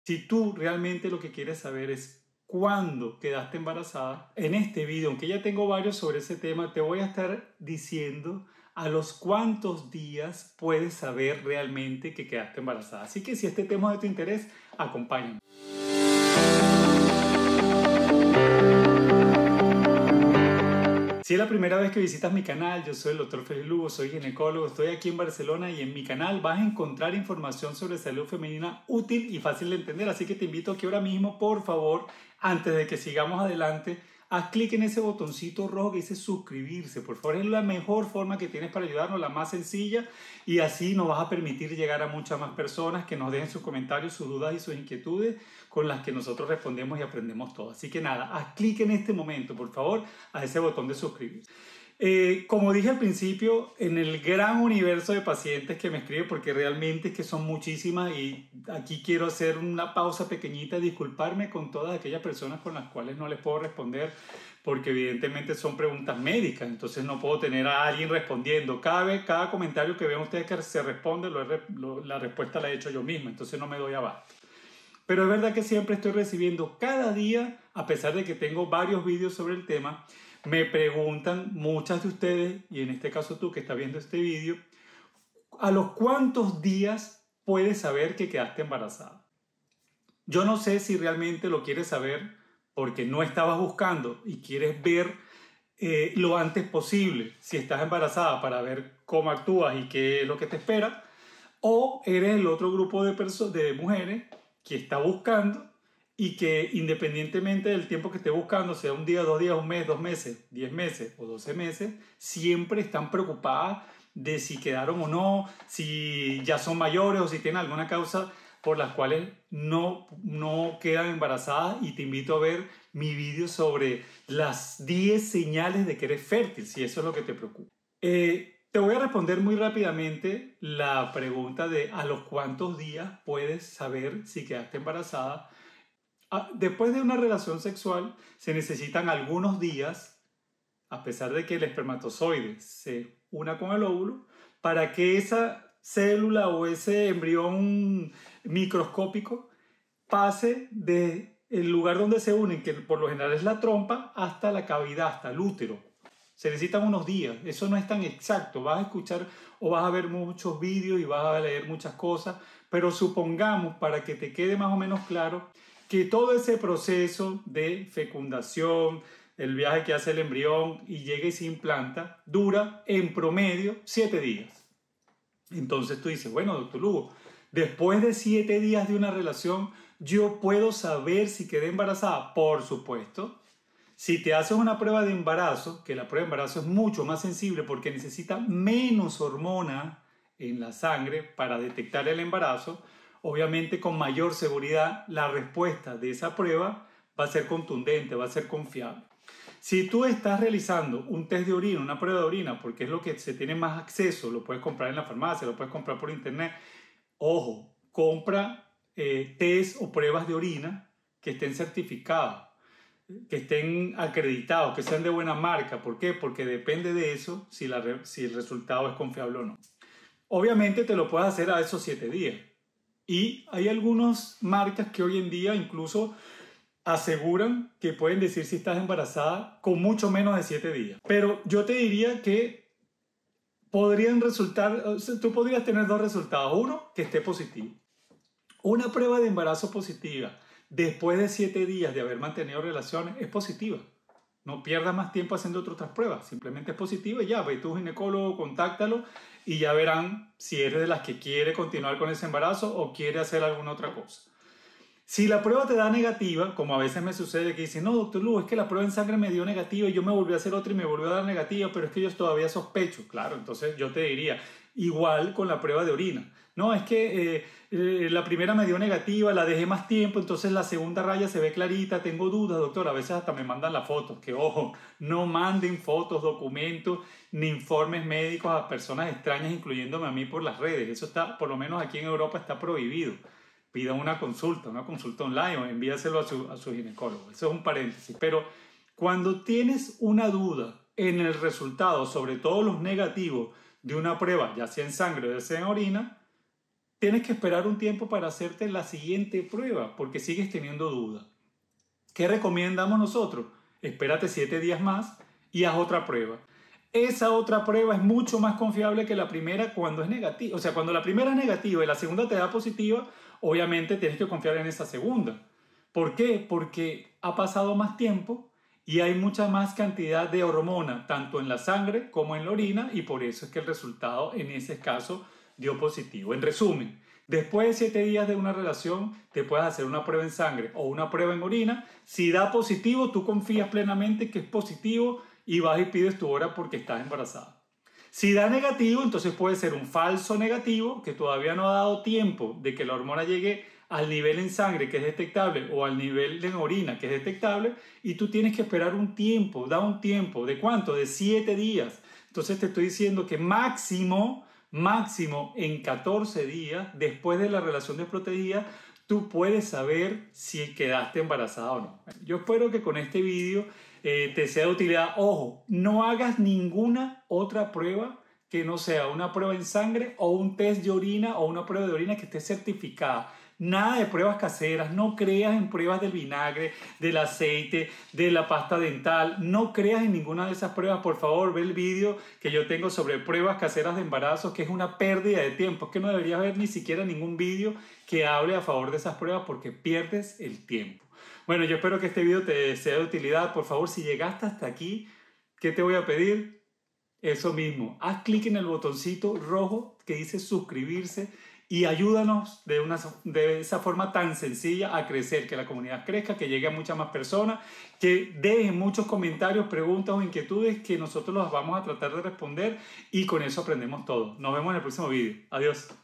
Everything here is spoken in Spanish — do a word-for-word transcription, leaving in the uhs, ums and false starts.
Si tú realmente lo que quieres saber es cuándo quedaste embarazada, en este video, aunque ya tengo varios sobre ese tema, te voy a estar diciendo a los cuántos días puedes saber realmente que quedaste embarazada. Así que si este tema es de tu interés, acompáñame. Si es la primera vez que visitas mi canal, yo soy el doctor Félix Lugo, soy ginecólogo, estoy aquí en Barcelona y en mi canal vas a encontrar información sobre salud femenina útil y fácil de entender, así que te invito a que ahora mismo, por favor, antes de que sigamos adelante, haz clic en ese botoncito rojo que dice suscribirse, por favor, es la mejor forma que tienes para ayudarnos, la más sencilla, y así nos vas a permitir llegar a muchas más personas que nos dejen sus comentarios, sus dudas y sus inquietudes con las que nosotros respondemos y aprendemos todo. Así que nada, haz clic en este momento, por favor, a ese botón de suscribirse. Eh, como dije al principio, en el gran universo de pacientes que me escriben, porque realmente es que son muchísimas y aquí quiero hacer una pausa pequeñita, disculparme con todas aquellas personas con las cuales no les puedo responder, porque evidentemente son preguntas médicas, entonces no puedo tener a alguien respondiendo. Cada vez, cada comentario que vean ustedes que se responde, lo, lo, la respuesta la he hecho yo misma, entonces no me doy abasto. Pero es verdad que siempre estoy recibiendo cada día, a pesar de que tengo varios vídeos sobre el tema, me preguntan muchas de ustedes, y en este caso tú que estás viendo este vídeo, ¿a los cuántos días puedes saber que quedaste embarazada? Yo no sé si realmente lo quieres saber porque no estabas buscando y quieres ver eh, lo antes posible si estás embarazada para ver cómo actúas y qué es lo que te espera, o eres el otro grupo de, de mujeres que está buscando y que independientemente del tiempo que esté buscando, sea un día, dos días, un mes, dos meses, diez meses o doce meses, siempre están preocupadas de si quedaron o no, si ya son mayores o si tienen alguna causa por las cuales no, no quedan embarazadas. Y te invito a ver mi vídeo sobre las diez señales de que eres fértil, si eso es lo que te preocupa. Eh, Te voy a responder muy rápidamente la pregunta de a los cuántos días puedes saber si quedaste embarazada. Después de una relación sexual se necesitan algunos días, a pesar de que el espermatozoide se una con el óvulo, para que esa célula o ese embrión microscópico pase del lugar donde se unen, que por lo general es la trompa, hasta la cavidad, hasta el útero. Se necesitan unos días, eso no es tan exacto, vas a escuchar o vas a ver muchos vídeos y vas a leer muchas cosas, pero supongamos, para que te quede más o menos claro, que todo ese proceso de fecundación, el viaje que hace el embrión y llega y se implanta, dura en promedio siete días. Entonces tú dices, bueno, doctor Lugo, después de siete días de una relación, ¿yo puedo saber si quedé embarazada? Por supuesto. Si te haces una prueba de embarazo, que la prueba de embarazo es mucho más sensible porque necesita menos hormona en la sangre para detectar el embarazo, obviamente con mayor seguridad la respuesta de esa prueba va a ser contundente, va a ser confiable. Si tú estás realizando un test de orina, una prueba de orina, porque es lo que se tiene más acceso, lo puedes comprar en la farmacia, lo puedes comprar por internet, ojo, compra eh, test o pruebas de orina que estén certificadas, que estén acreditados, que sean de buena marca. ¿Por qué? Porque depende de eso si, la, si el resultado es confiable o no. Obviamente te lo puedes hacer a esos siete días. Y hay algunas marcas que hoy en día incluso aseguran que pueden decir si estás embarazada con mucho menos de siete días. Pero yo te diría que podrían resultar, tú podrías tener dos resultados. Uno, que esté positivo. Una prueba de embarazo positiva después de siete días de haber mantenido relaciones es positiva. No pierdas más tiempo haciendo otras pruebas. Simplemente es positiva y ya, ve tu ginecólogo, contáctalo y ya verán si eres de las que quiere continuar con ese embarazo o quiere hacer alguna otra cosa. Si la prueba te da negativa, como a veces me sucede que dicen, no, doctor Lugo, es que la prueba en sangre me dio negativa y yo me volví a hacer otra y me volvió a dar negativa, pero es que yo todavía sospecho. Claro, entonces yo te diría, igual con la prueba de orina. No, es que eh, eh, la primera me dio negativa, la dejé más tiempo, entonces la segunda raya se ve clarita, tengo dudas, doctor. A veces hasta me mandan las fotos, que ojo, no manden fotos, documentos, ni informes médicos a personas extrañas, incluyéndome a mí por las redes. Eso está, por lo menos aquí en Europa, está prohibido. Pidan una consulta, una consulta online o envíaselo a su, a su ginecólogo. Eso es un paréntesis. Pero cuando tienes una duda en el resultado, sobre todo los negativos de una prueba, ya sea en sangre o ya sea en orina, tienes que esperar un tiempo para hacerte la siguiente prueba porque sigues teniendo duda. ¿Qué recomendamos nosotros? Espérate siete días más y haz otra prueba. Esa otra prueba es mucho más confiable que la primera cuando es negativa. O sea, cuando la primera es negativa y la segunda te da positiva, obviamente tienes que confiar en esa segunda. ¿Por qué? Porque ha pasado más tiempo y hay mucha más cantidad de hormona, tanto en la sangre como en la orina, y por eso es que el resultado en ese caso dio positivo. En resumen, después de siete días de una relación, te puedes hacer una prueba en sangre o una prueba en orina. Si da positivo, tú confías plenamente que es positivo y vas y pides tu hora porque estás embarazada. Si da negativo, entonces puede ser un falso negativo que todavía no ha dado tiempo de que la hormona llegue al nivel en sangre que es detectable o al nivel en orina que es detectable, y tú tienes que esperar un tiempo, da un tiempo, ¿de cuánto? De siete días. Entonces te estoy diciendo que máximo, máximo en catorce días después de la relación desprotegida, tú puedes saber si quedaste embarazada o no. Yo espero que con este vídeo eh, te sea de utilidad. Ojo, no hagas ninguna otra prueba que no sea una prueba en sangre o un test de orina o una prueba de orina que esté certificada. Nada de pruebas caseras, no creas en pruebas del vinagre, del aceite, de la pasta dental, no creas en ninguna de esas pruebas. Por favor, ve el vídeo que yo tengo sobre pruebas caseras de embarazos, que es una pérdida de tiempo. Es que no deberías ver ni siquiera ningún vídeo que hable a favor de esas pruebas porque pierdes el tiempo. Bueno, yo espero que este vídeo te sea de utilidad. Por favor, si llegaste hasta aquí, ¿qué te voy a pedir? Eso mismo, haz clic en el botoncito rojo que dice suscribirse y ayúdanos de, una, de esa forma tan sencilla a crecer, que la comunidad crezca, que llegue a muchas más personas, que dejen muchos comentarios, preguntas o inquietudes que nosotros los vamos a tratar de responder y con eso aprendemos todo. Nos vemos en el próximo vídeo. Adiós.